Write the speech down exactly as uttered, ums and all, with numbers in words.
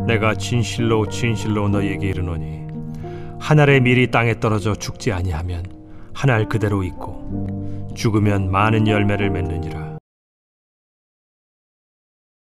내가 진실로 진실로 너희에게 이르노니 한 알의 밀이 땅에 떨어져 죽지 아니하면 한 알 그대로 있고 죽으면 많은 열매를 맺느니라.